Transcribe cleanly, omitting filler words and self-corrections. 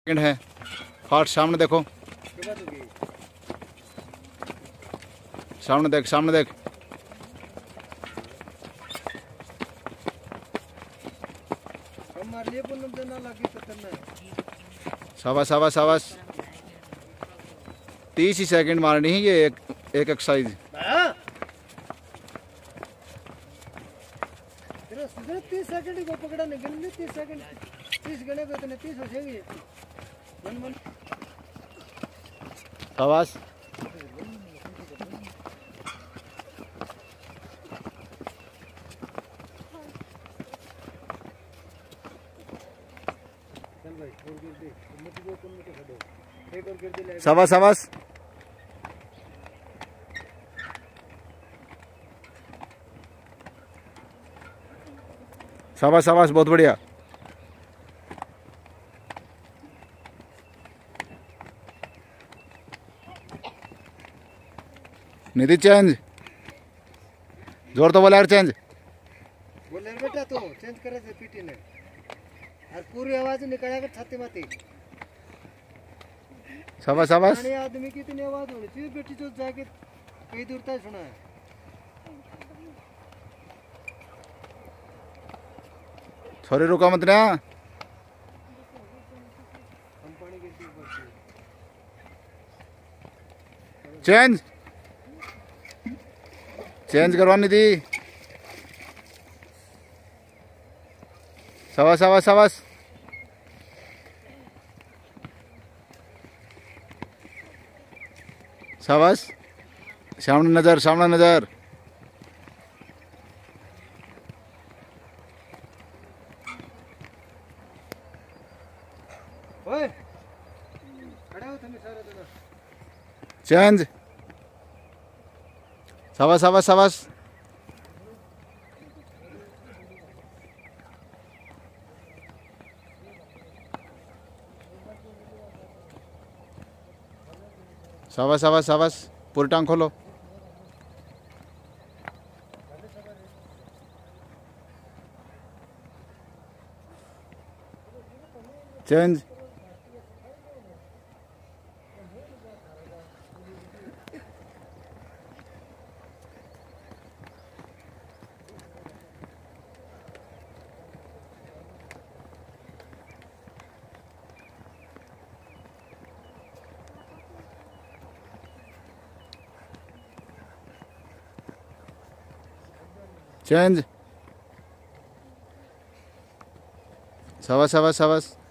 Second है। Heart सामने देखो, सामने देख, सामने देख। शाबाश शाबाश शाबाश। 30 ही सेकंड मारनी है ये एक एक्सरसाइज। 30 सेकंड को पकड़ा नहीं, गन में 30 सेकंड 30 गने को इतने 30 हो जाएंगे। मन मन शाबाश। चल भाई और गिर दे, मत वो कौन मत हटो, एक और गिर दे। शाबाश शाबाश। शाबाश शाबाश, बहुत बढ़िया। निधि चेंज, जोर तो बोला यार, चेंज बोले बेटा तो चेंज करे से पीटी ने और पूरी आवाज निकाला कर छाती माती। शाबाश शाबाश। पुराने आदमी की इतनी आवाज होनी चाहिए बेटी, जो जाके कई दूर तक सुना है। सॉरी, रुका मत ना। चेंज चेंज करवानी थी। शाबाश शाबाश शाबाश। शाबाश। सामने नजर, सामने नजर। ओए खड़ा हो तुम सारे जना। चेंज। शाबाश शाबाश शाबाश। शाबाश शाबाश शाबाश। पूरी टांग खोलो। चेंज। चेंज। शाबाश शाबाश शाबाश।